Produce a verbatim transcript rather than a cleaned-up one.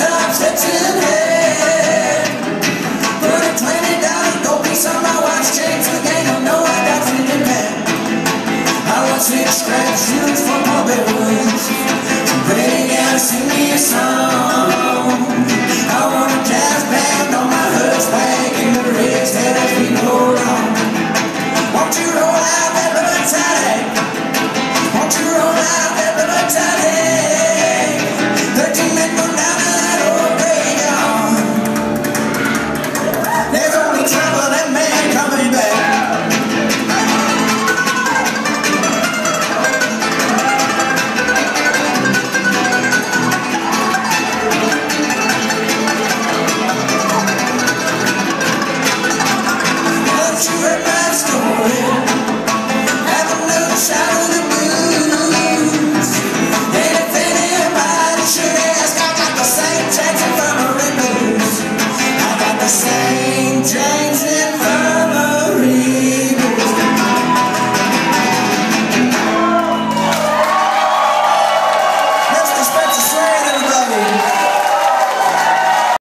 top steps in head. Put a twenty dollar gold piece on my watch chain for the gang. Oh no, I got feeling bad. I want six scratch shoes for my bedrooms. So baby, gotta sing me a song.